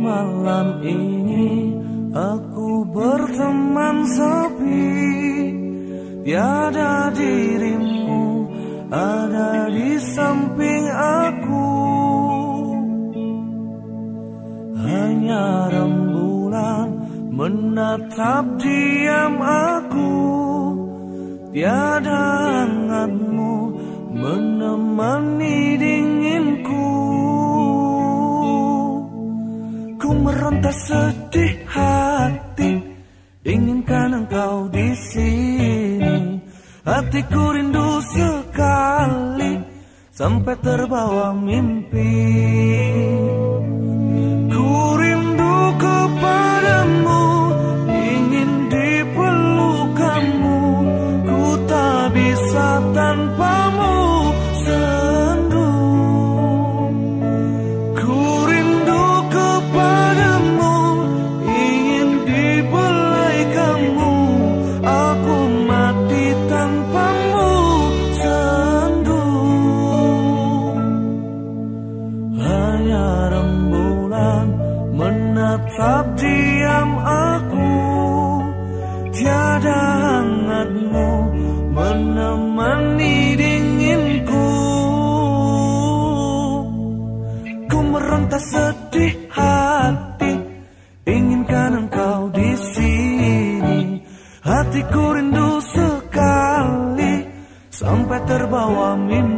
malam ini aku berteman sepi, tiada dirimu ada di samping aku. Hanya rembulan menatap diam aku, tiada hangatmu menemani dinginku. Ku meronta sedih hati, inginkan engkau di sini. Hatiku rindu sekali, sampai terbawa mimpi. Ku rindu kepadamu, ingin dipelukanmu. Ku tak bisa tanpamu, sendu. Ku rindu kepadamu, ingin dibelai kamu. Aku mati tanpamu, sendu. Hanya rembulan menatap diam aku, tiada hangatmu menemani dinginku. Ku meronta sedih hati, inginkan engkau di sini. Hatiku rindu sekali, sampai terbawa mimpi.